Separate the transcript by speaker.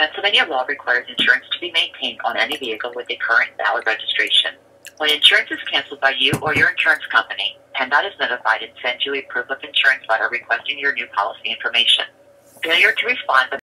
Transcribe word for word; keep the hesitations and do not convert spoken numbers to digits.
Speaker 1: Pennsylvania law requires insurance to be maintained on any vehicle with a current valid registration. When insurance is canceled by you or your insurance company, PennDOT is notified and sends you a proof of insurance letter requesting your new policy information. Failure to respond